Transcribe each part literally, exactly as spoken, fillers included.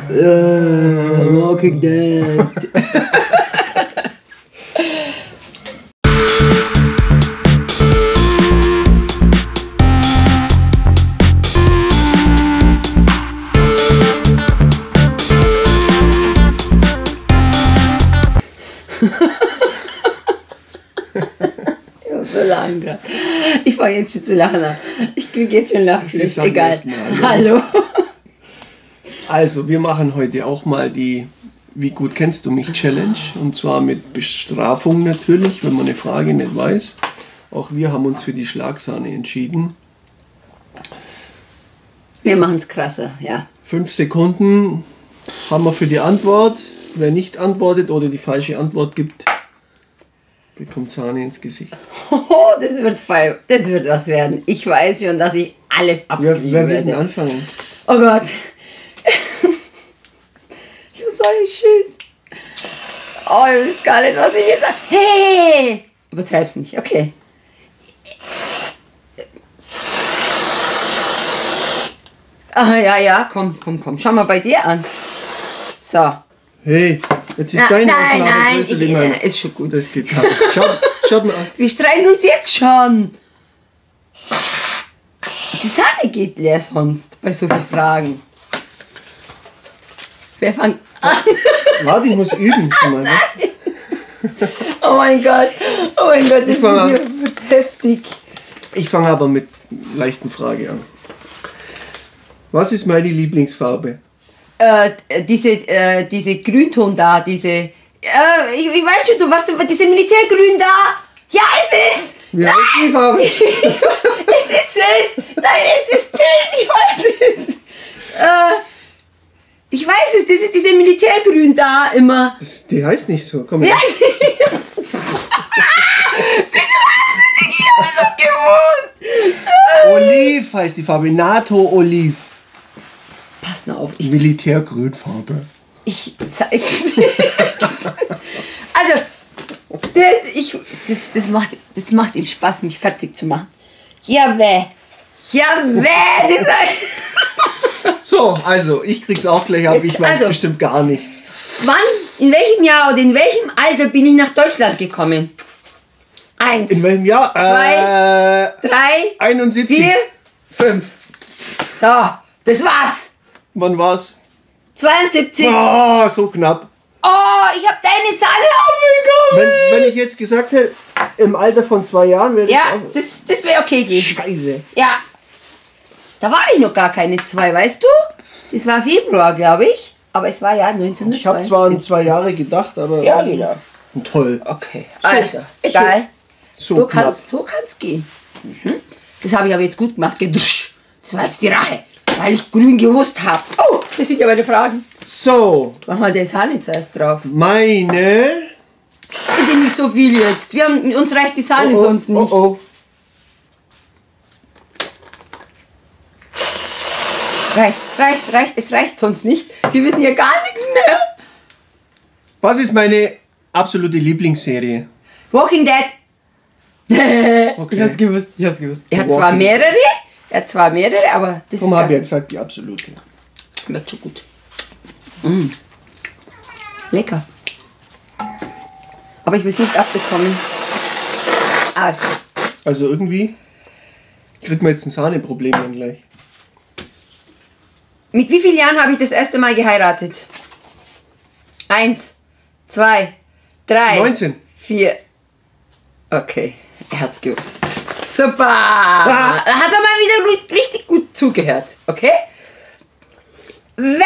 Uh, Walking Dead. Ich fange jetzt schon zu lachen an. Ich kriege jetzt schon Lachfleisch. Egal. Hallo. Also, wir machen heute auch mal die Wie gut kennst du mich Challenge. Und zwar mit Bestrafung natürlich, wenn man eine Frage nicht weiß. Auch wir haben uns für die Schlagsahne entschieden. Wir machen es krasser, ja. Fünf Sekunden haben wir für die Antwort. Wer nicht antwortet oder die falsche Antwort gibt, bekommt Sahne ins Gesicht. Oh, das wird fein. Das wird was werden. Ich weiß schon, dass ich alles abkriegen Wer, wer will werde. denn anfangen? Oh Gott. Ich hab so einen Schiss. Oh, ihr wisst gar nicht, was ich jetzt sage. Hey! Übertreib's nicht. Okay. Ah, ja, ja. Komm, komm, komm. Schau mal bei dir an. So. Hey, jetzt ist Na, deine nein, Aufnahme nein, größer ich, wie meine. ist schon gut. Das geht gar nicht. Schaut, schaut mal an. Wir streiten uns jetzt schon. Die Sahne geht leer sonst bei so vielen Fragen. Wer fängt an? Warte, ich muss üben schon mal. Ne? Oh mein Gott, oh mein Gott, das Ich fang Video wird heftig. Ich fange aber mit leichten Frage an. Was ist meine Lieblingsfarbe? Äh, diese, äh, diese Grünton da, diese, äh, ich, ich weiß schon, du was, du, diese Militärgrün da. Ja, es ist. Wie heißt die Farbe? Es ist es. Nein, es ist es. Ich weiß es. Äh, ich weiß es, das ist diese Militärgrün da immer. Das, die heißt nicht so. Komm Wie her. heißt die? Bist du wahnsinnig? Ich hab's doch gewusst. Oliv heißt die Farbe. NATO Oliv. Pass nur auf. Ich, Militärgrünfarbe. ich zeig's dir. Also, der, ich, das, das, macht, das macht ihm Spaß, mich fertig zu machen. Ja, weh. Ja, weh. So, also, ich krieg's auch gleich ab. Ich weiß Also. bestimmt gar nichts. Wann, in welchem Jahr oder in welchem Alter bin ich nach Deutschland gekommen? Eins, In welchem Jahr? Zwei. Äh, drei, einundsiebzig. vier, fünf. So, das war's. Wann war's? zweiundsiebzig. Oh, so knapp. Oh, ich hab deine Sahne abbekommen. Wenn, wenn ich jetzt gesagt hätte, im Alter von zwei Jahren wäre Ja, auch... das, das wäre okay gewesen. Scheiße. Ja. Da war ich noch gar keine zwei, weißt du? Das war Februar, glaube ich. Aber es war ja neunzehnhundertzweiundsiebzig. Ich habe zwar an zwei Jahre gedacht, aber... Ja, genau. Toll. Okay, So, also, egal. So, So knapp. kann's, so kann's gehen. Mhm. Das habe ich aber jetzt gut gemacht. Geduscht. Das war jetzt die Rache, weil ich grün gewusst habe. Oh, das sind ja meine Fragen. So, Mach mal das Sahne zuerst drauf. meine... Bitte nicht so viel jetzt. Wir haben, uns reicht die Sahne oh, oh, sonst nicht. Oh, oh. Reicht, reicht, reicht. Es reicht sonst nicht. Wir wissen ja gar nichts mehr. Was ist meine absolute Lieblingsserie? Walking Dead. Okay. Ich hab's gewusst, ich hab's gewusst. Er hat Walking zwar mehrere, er hat zwar mehrere, aber das Warum ist habe ich ja ganz, gesagt, die absolute? schmeckt schon gut. Mm. Lecker. Aber ich will es nicht abbekommen. Also, Also irgendwie kriegt man jetzt ein Sahneproblem dann gleich. mit wie vielen Jahren habe ich das erste Mal geheiratet? Eins, zwei, drei, neunzehn. vier. Okay, er hat's gewusst. Super! Ah. Hat er mal wieder richtig gut zugehört, okay? Weh!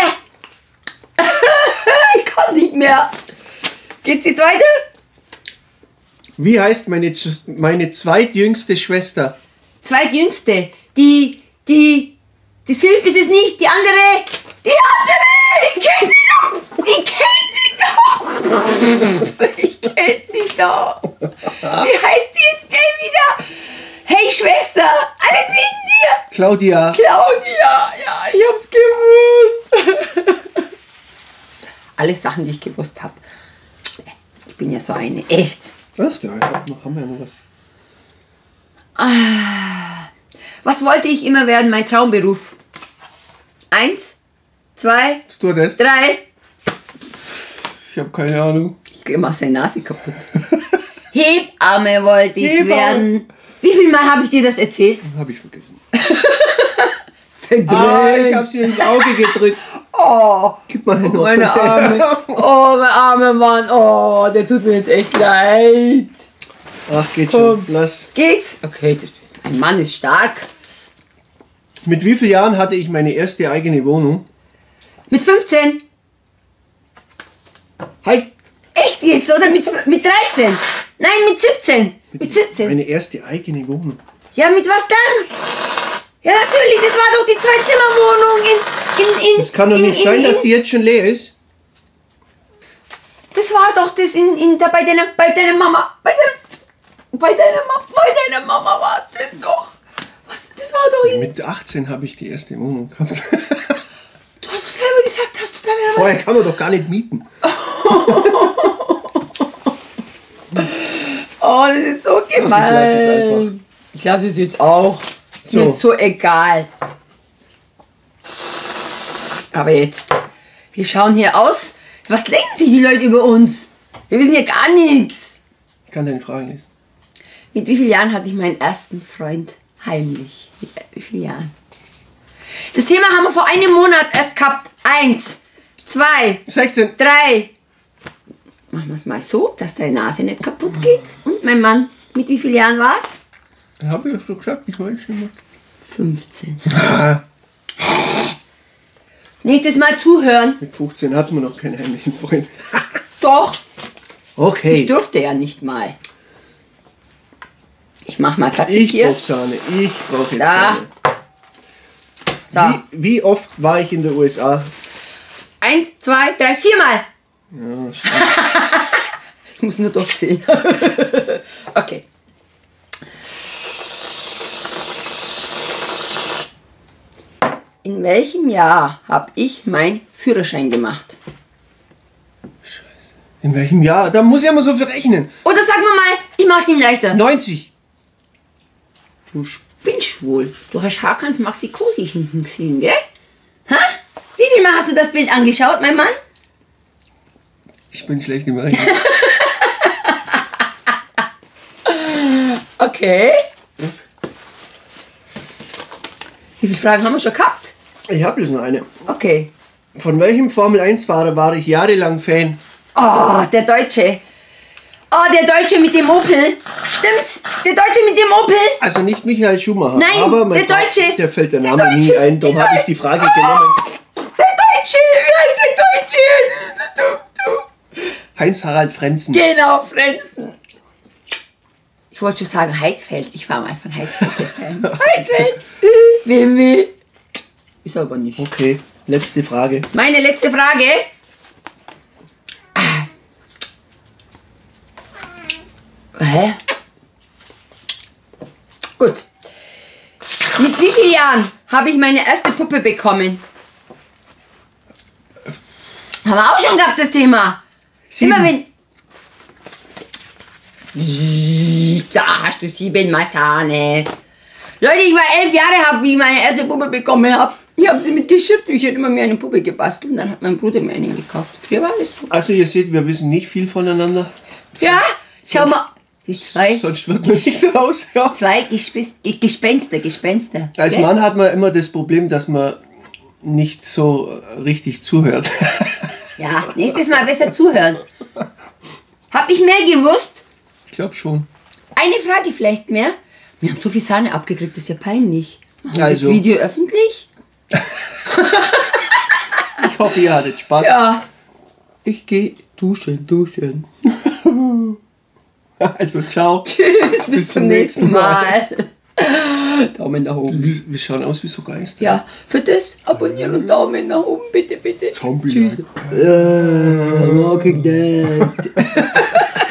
Ich kann nicht mehr. Geht's jetzt weiter? Wie heißt meine, meine zweitjüngste Schwester? Zweitjüngste. Die, die, die Sylph ist es nicht. Die andere, die andere. Ich kenn sie doch. Ich kenn sie doch. Ich kenn sie doch. Wie heißt die jetzt gleich wieder? Hey Schwester, alles wegen dir. Claudia. Claudia, ja, ich hab's gewusst. Alles Sachen, die ich gewusst habe. Ich bin ja so eine, echt. Ach ja, haben wir ja noch was. Ah, was wollte ich immer werden, mein Traumberuf? Eins, zwei, Bist du das? drei. Ich habe keine Ahnung. Ich mach seine Nase kaputt. Hebamme wollte ich Hebamme. werden. Wie viel Mal habe ich dir das erzählt? Habe ich vergessen. Verdrängt. Ah, ich habe sie ins Auge gedrückt. Oh, Gib mal hin. meine Arme. Oh, mein armer Mann. Oh, der tut mir jetzt echt leid. Ach, geht schon. Lass. Geht's? Okay, mein Mann ist stark. Mit wie vielen Jahren hatte ich meine erste eigene Wohnung? Mit fünfzehn. Halt! Echt jetzt, oder? Mit, mit dreizehn? Nein, mit siebzehn. Mit siebzehn. Meine erste eigene Wohnung. Ja, mit was dann? Ja, natürlich, das war doch die Zwei-Zimmer-Wohnung in, in, in... Das kann doch in, nicht in, sein, in, dass die jetzt schon leer ist. Das war doch das in, in da bei deiner, bei deiner Mama, bei deiner, bei deiner Mama, bei deiner Mama war es das doch. Was, das war doch in... Mit achtzehn habe ich die erste Wohnung gehabt. Du hast doch selber gesagt, hast du da wieder... Vorher kann man doch gar nicht mieten. Oh, das ist so gemein. ich lass es einfach. Ich lasse es jetzt auch. Ist So. mir jetzt so egal. Aber jetzt, wir schauen hier aus. Was denken sich die Leute über uns? Wir wissen ja gar nichts. Ich kann deine Frage lesen. Mit wie vielen Jahren hatte ich meinen ersten Freund heimlich? Mit wie vielen Jahren? Das Thema haben wir vor einem Monat erst gehabt. Eins, zwei, sechzehn. drei. Machen wir es mal so, dass deine Nase nicht kaputt geht. Und mein Mann, mit wie vielen Jahren war es? Dann habe ich ja schon gesagt, ich weiß schon mal. fünfzehn. Ah, Nächstes Mal zuhören. mit fünfzehn hatten wir noch keinen heimlichen Freund. Doch, ich Okay. durfte ja nicht mal. Ich mach mal fertig Ich hier. brauche Sahne. Ich brauche jetzt Da. Sahne. So, Wie, wie oft war ich in der U S A? eins, zwei, drei, viermal. Ja, stimmt. Ich muss nur durchziehen. Okay. In welchem Jahr habe ich meinen Führerschein gemacht? In welchem Jahr? Da muss ich ja mal so viel rechnen. Oder sag mal mal, ich mach's ihm leichter. neunzig. Du spinnst wohl. Du hast Hakans Maxi Cosi hinten gesehen, gell? Hä? Wie viel Mal hast du das Bild angeschaut, mein Mann? Ich bin schlecht im Rechnen. Okay. Wie viele Fragen haben wir schon gehabt? Ich habe bloß noch eine. Okay. Von welchem Formel eins Fahrer war ich jahrelang Fan? Oh, der Deutsche. Oh, der Deutsche mit dem Opel. Stimmt's? Der Deutsche mit dem Opel? Also nicht Michael Schumacher. Nein, aber mein der Fa- Deutsche. Der fällt der Der Name nie Deutsche. ein. Darum Der habe ich Deu- die Frage genommen. Der Deutsche. Wie heißt der Deutsche? Du, du. Heinz-Harald Frenzen. Genau, Frenzen. Ich wollte schon sagen Heidfeld. Ich war mal von Heidfeld gefallen. Heidfeld. Wimmi. Ist aber nicht. Okay, letzte Frage. Meine letzte Frage. Ah. Hä? Gut. Mit wie vielen Jahren habe ich meine erste Puppe bekommen? Haben wir auch schon gehabt, das Thema. Sieben. Immer wenn... Da hast du siebenmal Sahne. Leute, ich war elf Jahre, habe ich meine erste Puppe bekommen habe. Ich habe sie mit Geschirrtüchern immer mir eine Puppe gebastelt und dann hat mein Bruder mir eine gekauft. Früher war das so. Also ihr seht, wir wissen nicht viel voneinander. Ja, schau mal. Die zwei, Sonst wird man nicht so aus. Ja. zwei Gespis- Ge- Gespenster, Gespenster. Als Gell? Mann hat man immer das Problem, dass man nicht so richtig zuhört. Ja, nächstes Mal besser zuhören. Hab ich mehr gewusst? Ich glaube schon. Eine Frage vielleicht mehr. Wir haben so viel Sahne abgekriegt, das ist ja peinlich. Machen wir Also. das Video öffentlich? Ich hoffe, ihr hattet Spaß. Ja. Ich gehe duschen, duschen. Also ciao. Tschüss, bis, zum nächsten Mal. Daumen nach oben. Wir, wir schauen aus wie so Geister. Ja, für das abonnieren und Daumen nach oben, bitte, bitte. Zombie. Tschüss. Äh, Walking Dead.